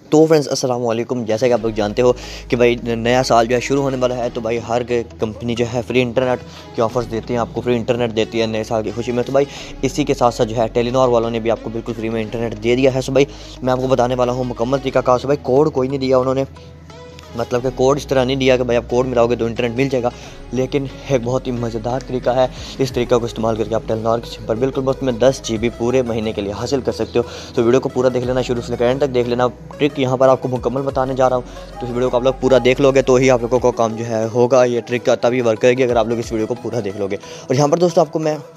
तो फ्रेंड्स अस्सलाम वालेकुम। जैसा कि आप लोग जानते हो कि भाई नया साल जो है शुरू होने वाला है, तो भाई हर कंपनी जो है फ्री इंटरनेट के ऑफर्स देती हैं, आपको फ्री इंटरनेट देती है नए साल की खुशी में। तो भाई इसी के साथ साथ जो है टेलीनॉर वालों ने भी आपको बिल्कुल फ्री में इंटरनेट दे दिया है। सो भाई मैं आपको बताने वाला हूँ मुकम्मल तरीका कार। सो भाई कोड कोई नहीं दिया उन्होंने, मतलब कि कोड इस तरह नहीं दिया कि भाई आप कोड मिलाओगे तो इंटरनेट मिल जाएगा, लेकिन एक बहुत ही मज़ेदार तरीका है। इस तरीका को इस्तेमाल करके आप टेलीनॉर की सिम पर बिल्कुल मुफ्त में 10 GB पूरे महीने के लिए हासिल कर सकते हो। तो वीडियो को पूरा देख लेना, शुरू से लेकर एंड तक देख लेना। ट्रिक यहाँ पर आपको मुकम्मल बताने जा रहा हूँ, तो इस वीडियो को आप लोग पूरा देख लोगे तो ही आप लोगों को काम जो है होगा। ये ट्रिक तभी वर्क करेगी अगर आप लोग इस वीडियो को पूरा देख लोगे। और यहाँ पर दोस्तों आपको मैं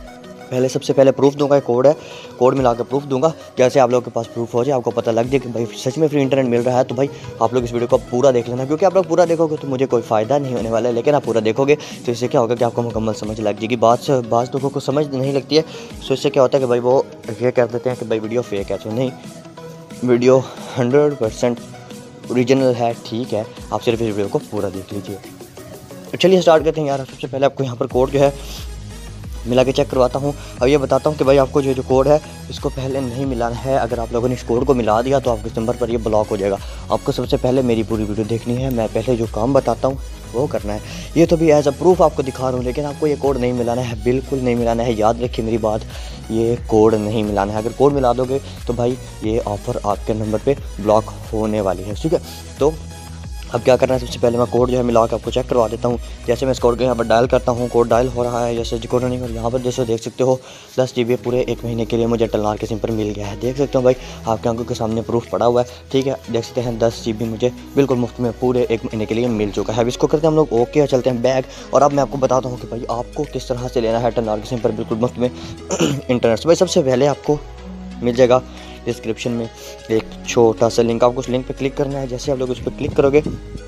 सबसे पहले प्रूफ दूंगा, एक कोड है, कोड मिला के प्रूफ दूंगा। जैसे आप लोगों के पास प्रूफ हो जाए, आपको पता लग जाए कि भाई सच में फ्री इंटरनेट मिल रहा है, तो भाई आप लोग इस वीडियो को पूरा देख लेना, क्योंकि आप लोग पूरा देखोगे तो मुझे कोई फ़ायदा नहीं होने वाला है, लेकिन आप पूरा देखोगे तो इससे क्या होगा कि आपको मुकम्मल समझ लग जाएगी। बात लोगों को समझ नहीं लगती है, तो इससे क्या होता है कि भाई वो ये कह देते हैं कि भाई वीडियो फेक है। तो नहीं, वीडियो 100% ओरिजिनल है, ठीक है। आप सिर्फ इस वीडियो को पूरा देख लीजिए। चलिए स्टार्ट करते हैं यार। सबसे पहले आपको यहाँ पर कोड जो है मिला के चेक करवाता हूँ। अब ये बताता हूँ कि भाई आपको जो कोड है इसको पहले नहीं मिलाना है। अगर आप लोगों ने इस कोड को मिला दिया तो आपके नंबर पर ये ब्लॉक हो जाएगा। आपको सबसे पहले मेरी पूरी वीडियो देखनी है, मैं पहले जो काम बताता हूँ वो करना है। ये तो भी एज अ प्रूफ आपको दिखा रहा हूँ, लेकिन आपको ये कोड नहीं मिलाना है, बिल्कुल नहीं मिलाना है। याद रखिए मेरी बात, ये कोड नहीं मिलाना है। अगर कोड मिला दोगे तो भाई ये ऑफ़र आपके नंबर पर ब्लॉक होने वाली है, ठीक है। तो अब क्या करना है, सबसे पहले मैं कोड जो है मिला के आपको चेक करवा देता हूँ। जैसे मैं इस कोड को यहाँ पर डायल करता हूँ, कोड डायल हो रहा है, जैसे कोड नहीं, और यहाँ पर जैसे देख सकते हो 10 GB पूरे एक महीने के लिए मुझे टेलीनॉर के सिम पर मिल गया है। देख सकते हो भाई, आपकी आंखों के सामने प्रूफ पड़ा हुआ है, ठीक है। देख सकते हैं 10 GB मुझे बिल्कुल मुफ्त में पूरे एक महीने के लिए मिल चुका है। अब इसको करते हैं हम लोग ओके, चलते हैं बैग। और अब मैं आपको बताता हूँ कि भाई आपको किस तरह से लेना है टेलीनॉर के सिम पर बिल्कुल मुफ्त में इंटरनेट। भाई सबसे पहले आपको मिल जाएगा डिस्क्रिप्शन में एक छोटा सा लिंक, आपको उस लिंक पर क्लिक करना है। जैसे आप लोग उस पर क्लिक करोगे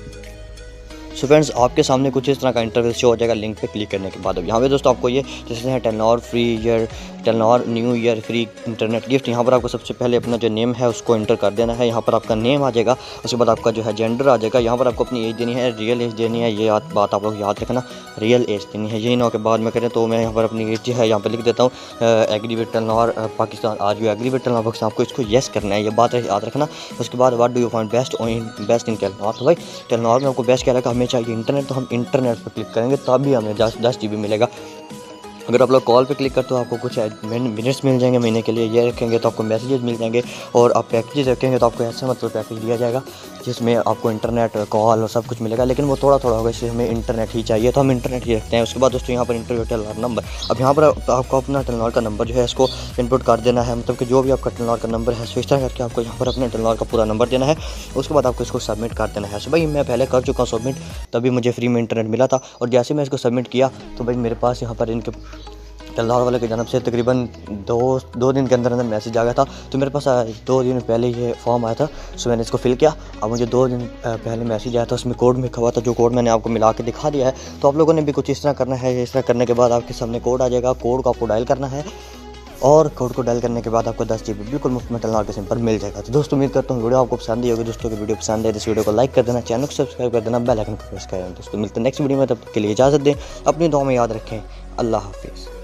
सो फ्रेंड्स आपके सामने कुछ इस तरह का इंटरफेस शो हो जाएगा लिंक पे क्लिक करने के बाद। अब यहाँ पे दोस्तों आपको ये जैसे है Telenor free year, Telenor new year free internet gift. यहाँ पर आपको सबसे पहले अपना जो नेम है उसको इंटर कर देना है। यहाँ पर आपका नेम आ जाएगा, उसके बाद आपका जो है जेंडर आ जाएगा। यहाँ पर आपको अपनी एज देनी है, रियल एज देनी है, ये बात आप लोग याद रखना, रियल एज देनी है। यही ना के बाद में करें तो मैं यहाँ पर अपनी एज जो है यहाँ पर लिख देता हूँ, agree with Telenor Pakistan, are you agree with Telenor Pakistan. आपको इसको येस करना है, ये बात याद रखना। उसके बाद what do you find best in Telenor. तो भाई टेलीनॉर में आपको बेस्ट क्या लगा, हमें चाहिए इंटरनेट, तो हम इंटरनेट पर क्लिक करेंगे तभी हमें 10 GB मिलेगा। अगर आप लोग कॉल पे क्लिक करते हो आपको कुछ मिनट्स मिल जाएंगे महीने के लिए, ये रखेंगे तो आपको मैसेजेस मिल जाएंगे, और आप पैकेजेस रखेंगे तो आपको ऐसा मतलब पैकेज दिया जाएगा जिसमें आपको इंटरनेट, कॉल और सब कुछ मिलेगा, लेकिन वो थोड़ा थोड़ा होगा, इसलिए हमें इंटरनेट ही चाहिए, तो हम इंटरनेट ही रखते हैं। उसके बाद दोस्तों यहाँ पर इंटर टेलीनॉर नंबर, अब यहाँ पर आपको अपना टेलीनॉर का नंबर जो है इसको इनपुट कर देना है, मतलब कि जो भी आपका टेलीनॉर का नंबर है इस तरह करके आपको यहाँ पर अपने टेलीनॉर का पूरा नंबर देना है। उसके बाद आपको इसको सबमिट कर देना है। सो भाई मैं पहले कर चुका हूँ सबमिट, तभी मुझे फ्री में इंटरनेट मिला था, और जैसे मैं इसको सबमिट किया तो भाई मेरे पास यहाँ पर इनके टेलीनॉर वाले की जानब से तकरीबन दो दिन के अंदर मैसेज आ गया था। तो मेरे पास 2 दिन पहले ये फॉर्म आया था, सो मैंने इसको फिल किया। अब मुझे 2 दिन पहले मैसेज आया था, उसमें कोड में लिखा हुआ था, जो कोड मैंने आपको मिला के दिखा दिया है। तो आप लोगों ने भी कुछ इस तरह करना है। इस तरह करने के बाद आपके सामने कोड आ जाएगा, कोड को आपको डायल करना है, और कोड को डायल करने के बाद आपको 10 GB बिल्कुल मुफ्त में टेलीनॉर के सिम पर मिल जाएगा। तो दोस्तों उम्मीद करता हूँ वीडियो आपको पसंद ही होगी। दोस्तों की वीडियो पसंद है तो इस वीडियो को लाइक कर देना, चैनल को सब्सक्राइब कर देना, बेल आइकन को प्रेस कर देना। दोस्तों मिलते हैं नेक्स्ट वीडियो में, तब तक के लिए इजाज़त दें, अपनी दुआ में याद रखें। अल्लाह हाफिज़।